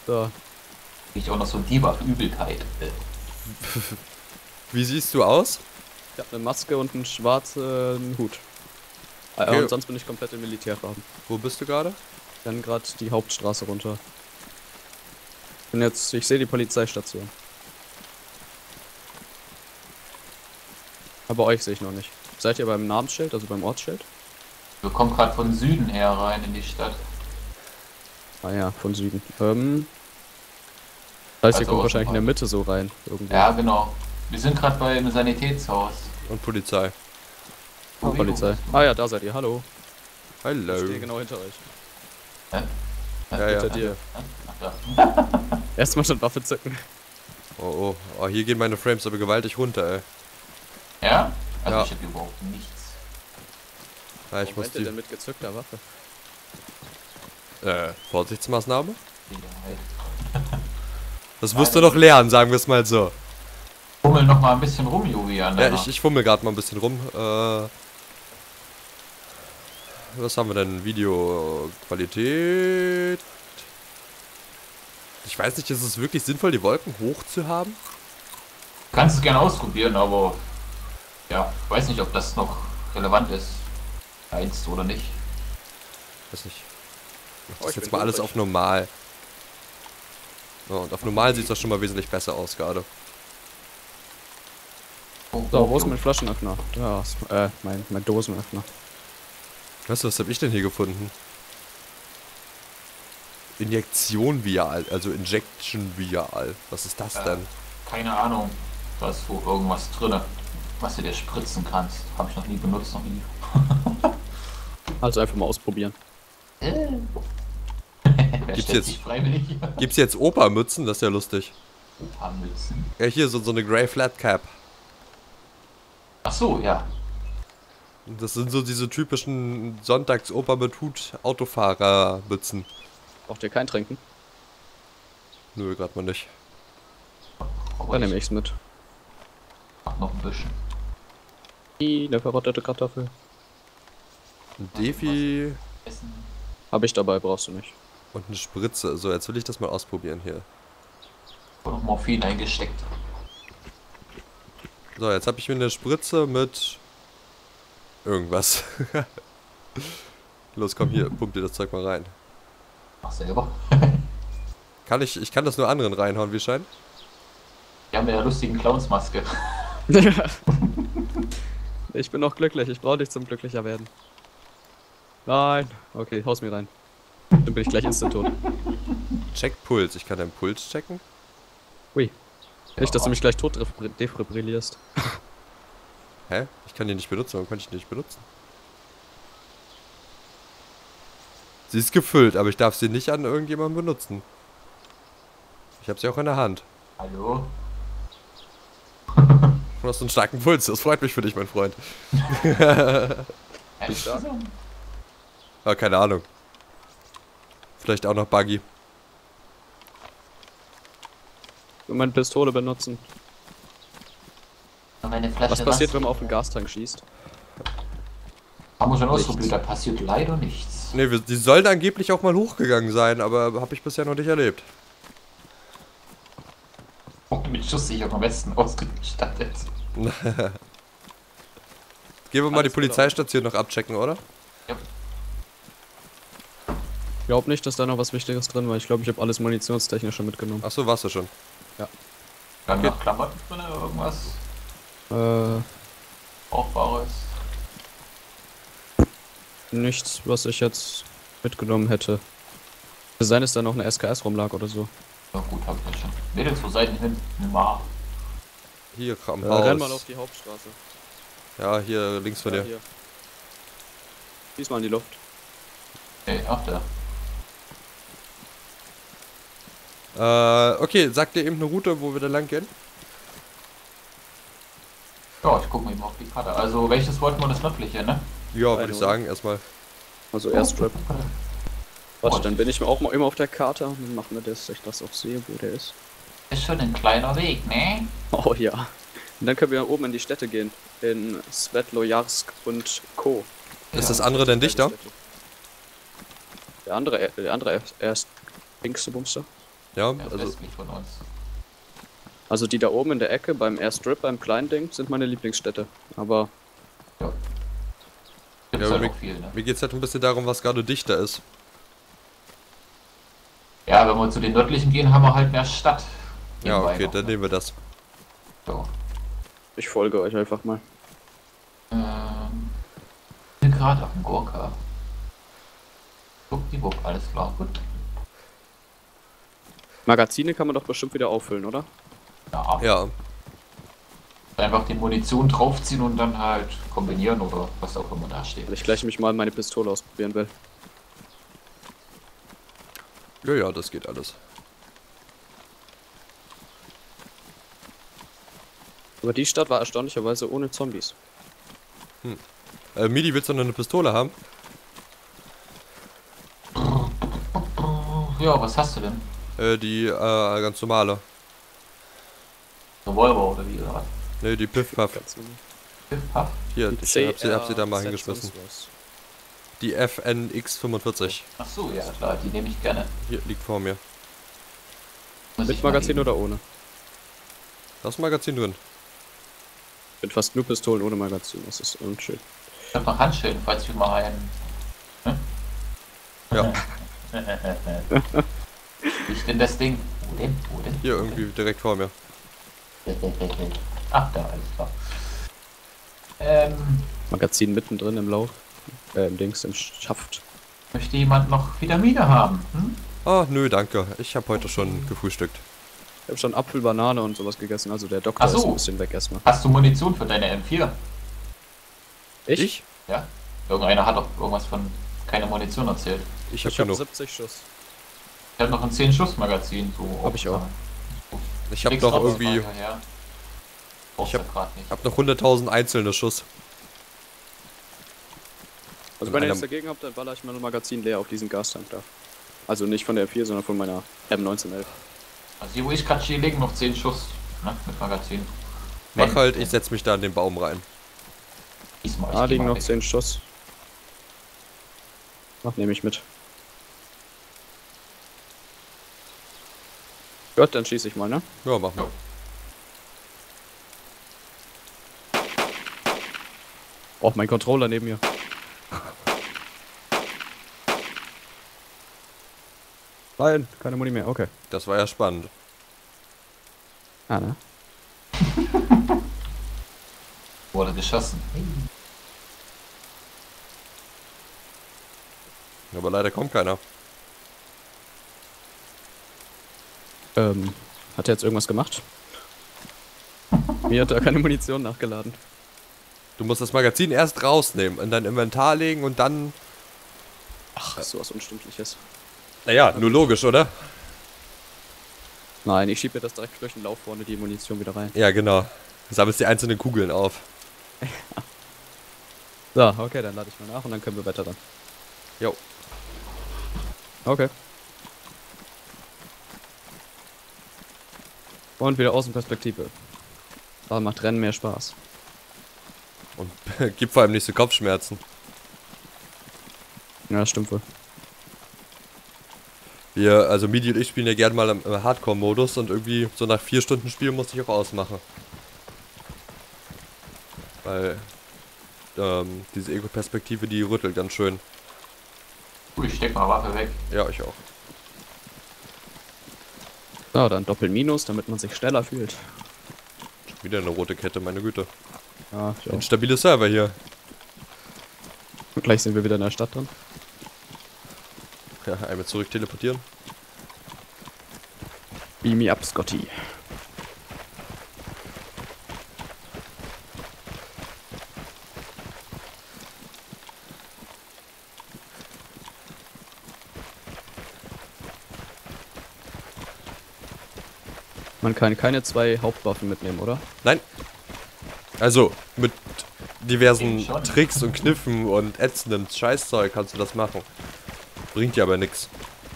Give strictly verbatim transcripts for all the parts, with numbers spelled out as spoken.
Da. Ich auch noch so ein Debuff-Übelkeit. Wie siehst du aus? Ich hab eine Maske und einen schwarzen Hut. Äh, Okay. Und sonst bin ich komplett im Militärfarben. Wo bist du gerade? Dann gerade die Hauptstraße runter. Bin jetzt, ich sehe die Polizeistation. Aber euch sehe ich noch nicht. Seid ihr beim Namensschild, also beim Ortsschild? Wir kommen gerade von Süden her rein in die Stadt. Ah ja, von Süden. Ähm. Das heißt, ihr Also kommt wahrscheinlich in der außerhalb. Mitte so rein. Irgendwo. Ja, genau. Wir sind gerade beim Sanitätshaus. Und Polizei. Oh, Polizei. Ah ja, da seid ihr. Hallo. Hallo. Ich stehe genau hinter euch. Hä? Ja, ja. Hinter dir. Ach, da. Erstmal schon Waffe zücken. Oh, oh. Oh, hier gehen meine Frames aber gewaltig runter, ey. Ja? Also Ja. ich habe überhaupt nichts. Ja, ich Warum muss rennt ihr die... denn mit gezückter Waffe? Äh, Vorsichtsmaßnahme? Sicherheit. Das wirst du noch lernen, sagen wir es mal so. Fummel noch mal ein bisschen rum, Julian. Ja, ich, ich fummel gerade mal ein bisschen rum. Äh, was haben wir denn? Videoqualität. Ich weiß nicht, ist es wirklich sinnvoll, die Wolken hoch zu haben? Kannst es gerne ausprobieren, aber ja, weiß nicht, ob das noch relevant ist. Einst oder nicht. Weiß nicht. Ich mach Oh, das ich jetzt bin mal alles hungrig. auf normal. So, und auf normal sieht es doch schon mal wesentlich besser aus gerade. Oh, So, oh, wo ist oh. mein Flaschenöffner? Ja, ist, äh, mein, mein Dosenöffner. Weißt du, was habe ich denn hier gefunden? Injektion Vial, also Injection Vial. Was ist das Äh, denn? Keine Ahnung. Da ist wohl irgendwas drin, was du dir spritzen kannst. Habe ich noch nie benutzt, noch nie. Also einfach mal ausprobieren. Wer Gibt's stellt jetzt- sich freiwillig hier? Gibt's jetzt Opa-Mützen? Das ist ja lustig. Opa-Mützen. Ja, hier so, so eine Grey Flat Cap. Ach so, ja. Das sind so diese typischen Sonntags-Opa mit Hut Autofahrer-Mützen. Braucht ihr kein Trinken? Nö, gerade mal nicht. Aber Dann nehme ich ich's mit. mach noch ein bisschen. I, eine verrottete Kartoffel. Ein Defi Essen. Habe ich dabei, brauchst du nicht. und eine Spritze. So, jetzt will ich das mal ausprobieren hier. Und noch Morphin eingesteckt. So, jetzt habe ich mir eine Spritze mit irgendwas. Los, komm hier, pump dir das Zeug mal rein. Mach selber. Kann ich, ich kann das nur anderen reinhauen, wie scheint? Wir haben ja eine lustigen Clownsmaske. Ich bin noch glücklich, ich brauche dich zum glücklicher werden. Nein. Okay, haus mir rein. Dann bin ich gleich instant tot. Check Puls. Ich kann deinen Puls checken. Ui. Nicht, dass du mich gleich tot defibri- defibrillierst. Hä? Ich kann die nicht benutzen. Warum kann ich die nicht benutzen? Sie ist gefüllt, aber ich darf sie nicht an irgendjemanden benutzen. Ich habe sie auch in der Hand. Hallo? Du hast einen starken Puls. Das freut mich für dich, mein Freund. Wie stark? Ah, keine Ahnung. Vielleicht auch noch Buggy. Ich will meine Pistole benutzen. Meine Flasche Was passiert, Wasser. wenn man auf den Gastank schießt? Haben wir schon Nichts. ausprobiert, da passiert leider nichts. Ne, die sollen angeblich auch mal hochgegangen sein, aber habe ich bisher noch nicht erlebt. Mit schusssicherem Westen ausgestattet. Gehen wir mal die Alles Polizeistation noch abchecken, oder? Ja. Ich glaube nicht, dass da noch was Wichtiges drin war. Ich glaube, ich habe alles Munitionstechnische mitgenommen. Achso, warst du schon. Dann Okay. noch Klamotten drin, irgendwas Äh, Brauchbares. nichts, was ich jetzt mitgenommen hätte. Es sein, dass da noch eine S K S rumlag oder so. Ja gut, hab ich schon. Mädels, wo seid ihr hin? Nimmer. Hier, am Äh, Haus. renn mal auf die Hauptstraße. Ja, hier links von Ja, dir. hier. Diesmal in die Luft. Hey, ach da. Äh, okay, sag dir eben eine Route, wo wir da lang gehen. Ja, ich guck mal eben auf die Karte. Also, welches wollten wir das nördliche, ne? Ja, würde Eine, ich oder? sagen, erstmal. Also Airstrip. Warte, Oh, dann bin ich mir auch mal immer auf der Karte und dann machen wir das, dass ich das auch sehe, wo der ist. Ist schon ein kleiner Weg, ne? Oh ja. Und dann können wir oben in die Städte gehen. In Svetlojarsk und Co. Ist das andere denn dichter? Der andere, der andere erst, erst linkste Bumster. Ja, Ja, also westlich von uns. Also die da oben in der Ecke beim Airstrip, beim kleinen Ding, sind meine Lieblingsstädte. Aber Ja. Gibt's ja, halt mir, auch viel, ne? mir geht es halt ein bisschen darum, was gerade dichter ist. Ja, wenn wir zu den nördlichen gehen, haben wir halt mehr Stadt. Ja, Nebenbei okay, noch, dann ne? nehmen wir das. So. ich folge euch einfach mal. Ähm, bin gerade auf dem Gurka. Guck, alles klar, gut. Magazine kann man doch bestimmt wieder auffüllen, oder? Ja, Ja, einfach die Munition draufziehen und dann halt kombinieren oder was auch immer da steht. Weil ich gleich mich mal meine Pistole ausprobieren will. ja, ja, das geht alles. Aber die Stadt war erstaunlicherweise ohne Zombies. Äh, Midi, willst du noch eine Pistole haben? Ja, was hast du denn? Äh, die, äh, ganz normale. Revolver oder wie oder was? Ne, die Piff-Puff. Ganz normal. Piff-Puff? Hier, Die ich hab sie, hab sie da mal C R hingeschmissen. sonst was. Die F N X fünfundvierzig. Ach so, ja klar, die nehme ich gerne. Hier, liegt vor mir. Muss ich Mit mal Magazin eben- oder ohne? Da ist ein Magazin drin. Ich bin fast nur Pistolen ohne Magazin, das ist unschön. Ich hab noch Handschellen, falls wir mal einen. Hm? Ja, Wie ist denn das Ding? Wo denn? Wo denn? hier irgendwie direkt vor mir. Ach, da, alles klar. Ähm, Magazin mittendrin im Lauf. Äh, im Dings, im Schaft. möchte jemand noch Vitamine haben? Hm? Ah, nö, danke. Ich habe heute schon gefrühstückt. Ich habe schon Apfel, Banane und sowas gegessen, also der Doktor Ach so. ist ein bisschen weg erstmal. Hast du Munition für deine M vier? Ich? Ich? Ja? Irgendeiner hat doch irgendwas von keine Munition erzählt. Ich habe Ich habe genug. siebzig Schuss. Ich habe noch ein zehn Schuss Magazin. So Hab ich auch. Ich habe Leg's noch raus, irgendwie, Marker, ja. Brauchst Ich du grad nicht. hab noch hunderttausend einzelne Schuss. Also Und wenn ihr einer- nichts dagegen habt, dann baller ich mein Magazin leer auf diesen Gastank da. Also nicht von der M vier, sondern von meiner M neunzehnhundertelf. Also hier wo ich gerade stehe, liegen noch zehn Schuss. Ne? Mit Magazin. Mach Wenn- halt, ich setz mich da in den Baum rein. Diesmal, ich Ah, geh liegen mal noch weg. zehn Schuss. Ach, nehme ich mit. Gut, dann schieße ich mal, ne? Ja, mach mal. Oh, mein Controller neben mir. Nein, keine Muni mehr, okay. Das war ja spannend. Ah, ne? Wurde geschossen. Aber leider kommt keiner. Ähm, hat er jetzt irgendwas gemacht? Mir hat er keine Munition nachgeladen. Du musst das Magazin erst rausnehmen, in dein Inventar legen und dann... Ach, sowas Unstündliches. Naja, nur logisch, oder? Nein, ich schiebe mir das direkt durch den Lauf vorne die Munition wieder rein. Ja, genau. Du sammelst die einzelnen Kugeln auf. So, okay, dann lade ich mal nach und dann können wir weiter dann. Jo. Okay. Und wieder Außenperspektive. Da macht Rennen mehr Spaß. Und gibt vor allem nicht so Kopfschmerzen. Ja, das stimmt wohl. Wir, also Midi und ich spielen ja gerne mal im im Hardcore-Modus und irgendwie so nach vier Stunden Spiel musste ich auch ausmachen. Weil ähm, diese Ego-Perspektive, die rüttelt ganz schön. Cool, ich steck mal Waffe weg. Ja, ich auch. So, dann Doppel-Minus, damit man sich schneller fühlt. Wieder eine rote Kette, meine Güte. Ja, ich Ein auch. stabiles Server hier. Und gleich sind wir wieder in der Stadt drin. Ja, einmal zurück teleportieren. Beam me up, Scotty. Man kann keine zwei Hauptwaffen mitnehmen, oder? Nein. Also, mit diversen Eben schon. Tricks und Kniffen und ätzendem Scheißzeug kannst du das machen. Bringt dir aber nix.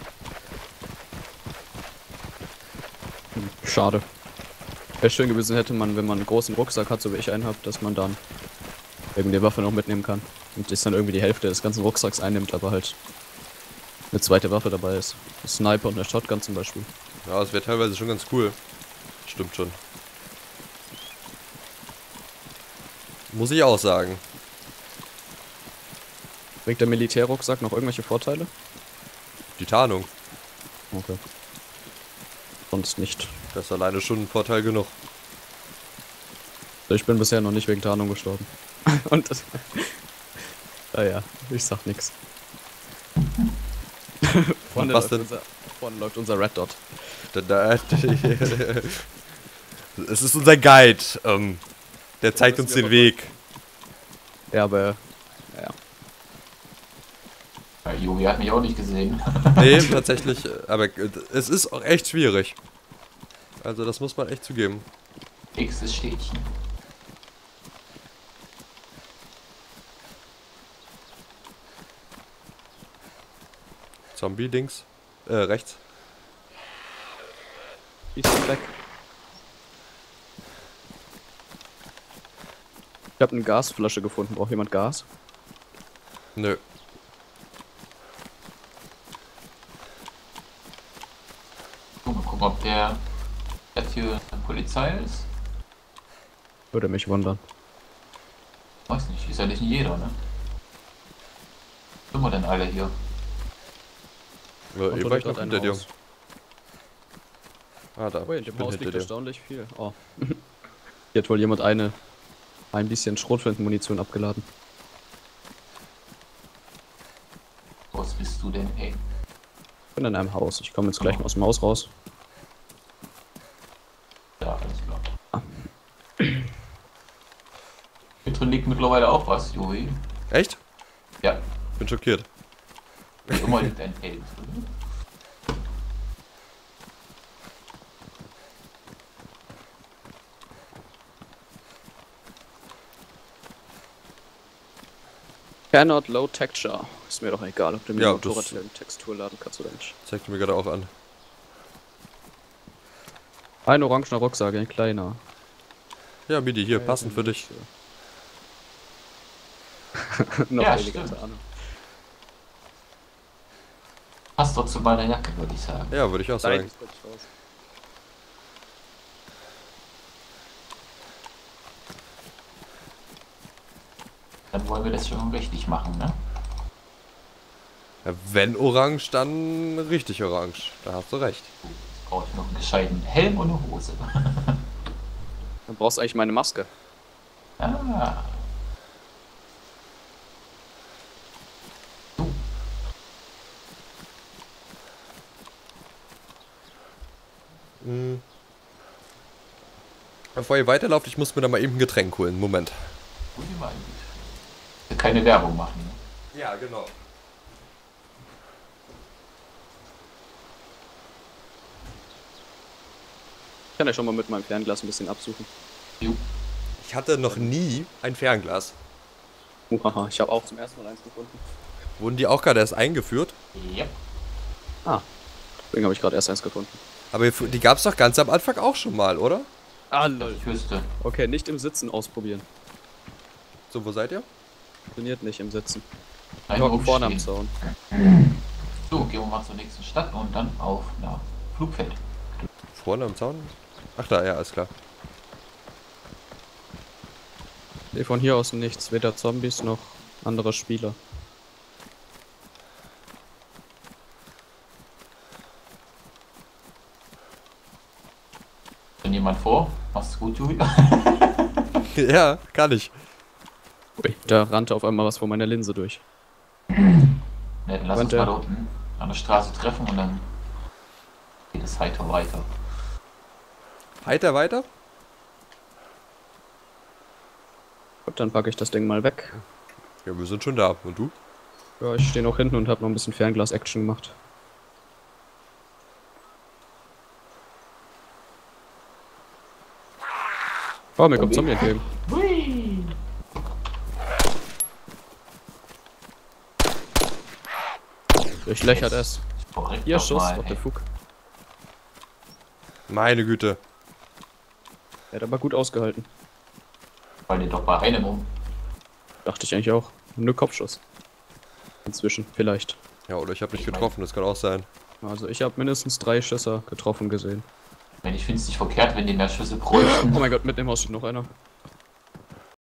Hm, schade. Wäre schön gewesen, hätte man, wenn man einen großen Rucksack hat, so wie ich einen habe, dass man dann irgendwie die Waffe noch mitnehmen kann. Und das dann irgendwie die Hälfte des ganzen Rucksacks einnimmt, aber halt eine zweite Waffe dabei ist. Ein Sniper und eine Shotgun zum Beispiel. Ja, das wäre teilweise schon ganz cool. Stimmt schon. Muss ich auch sagen. Bringt der Militärrucksack noch irgendwelche Vorteile? Die Tarnung. Okay. Sonst nicht. Das ist alleine schon ein Vorteil genug. Ich bin bisher noch nicht wegen Tarnung gestorben. Und das. Naja, ich sag nix. Vorne, was läuft denn? unser, vorne läuft unser Red Dot. Da, da, es ist unser Guide. Ähm, der zeigt uns den Weg. Ja, aber. Ja. Ja, Juri hat mich auch nicht gesehen. Nee, tatsächlich. Aber äh, es ist auch echt schwierig. Also das muss man echt zugeben. X ist Städtchen. Zombie links. Äh, rechts. Die ist weg. Ich habe eine Gasflasche gefunden. Braucht jemand Gas? Nö. Mal gucken, ob der jetzt hier eine Polizei ist. Würde mich wundern. Weiß nicht, ist ja nicht jeder, ne? Was sind wir denn alle hier? Ja, Und eh war ich dort noch ein hinter dir. Haus. Ah, da. Oh, in Ich dem bin Haus hinter liegt dir. erstaunlich viel. Oh. Hier hat wohl jemand eine ein bisschen Schrotflintenmunition abgeladen. Was bist du denn, ey? Ich bin in einem Haus. Ich komme jetzt gleich mal aus dem Haus raus. Ja, alles klar. Ah. Hier drin liegt mittlerweile auch was, Juri. Echt? Ja, Bin schockiert. immer liegt ein Helm drin. Cannot load texture. Ist mir doch egal, ob du mir Ja, ja, das- Motorradhelm-Textur laden kannst oder nicht. Zeigt mir gerade auch an. Ein orangener Rucksack, ein kleiner. Ja, Midi, hier, passend für dich. Noch Ja, weniger stimmt. Tarnung. Passt doch zu meiner Jacke, würde ich sagen. Ja, würde ich auch Nein, sagen. das kommt raus. Dann wollen wir das schon richtig machen, ne? Ja, wenn orange, dann richtig orange. Da hast du recht. Jetzt brauche ich noch einen gescheiten Helm und eine Hose. Dann brauchst du eigentlich meine Maske. Ah. Mhm. Bevor ihr weiterlauft, ich muss mir da mal eben ein Getränk holen. Moment. Gut, wie mal gut. Keine Werbung machen. Ne? Ja, genau. Ich kann ja schon mal mit meinem Fernglas ein bisschen absuchen. Jo. Ich hatte noch nie ein Fernglas. Uhaha, ich habe auch zum ersten Mal eins gefunden. Wurden die auch gerade erst eingeführt? Ja. Ah, deswegen habe ich gerade erst eins gefunden. Aber die gab es doch ganz am Anfang auch schon mal, oder? Ah, Das ich wüsste. Okay, nicht im Sitzen ausprobieren. So, wo seid ihr? Funktioniert nicht im Sitzen. Ein Wir hocken vorne am Umstehen. Zaun. So, gehen wir mal zur nächsten Stadt und dann auf nach Flugfeld. Vorne am Zaun? Ach da, ja, alles klar. Nee, von hier aus nichts. Weder Zombies noch andere Spieler. Wenn jemand vor, mach's gut, Juri. Ja, kann ich. Ui, da rannte auf einmal was vor meiner Linse durch. Ne, dann lass uns Könnte- mal da unten an der Straße treffen und dann geht es heiter weiter. Heiter weiter? Gut, dann packe ich das Ding mal weg. Ja, wir sind schon da. Und du? Ja, ich stehe noch hinten und habe noch ein bisschen Fernglas-Action gemacht. Oh, mir kommt Zombie entgegen. Hui! Durchlöchert es. Korrekt Hier doch Schuss, mal, what the ey. fuck. Meine Güte. Er hat aber gut ausgehalten. Fall dir doch bei einem um. Dachte ich eigentlich auch. Nur Kopfschuss. Inzwischen, vielleicht. Ja, oder ich habe nicht Ich mein- getroffen, das kann auch sein. Also ich habe mindestens drei Schüsse getroffen gesehen. Ich meine, ich finde es nicht verkehrt, wenn die mehr Schüsse bräuchten. Oh mein Gott, mitten im Haus steht noch einer.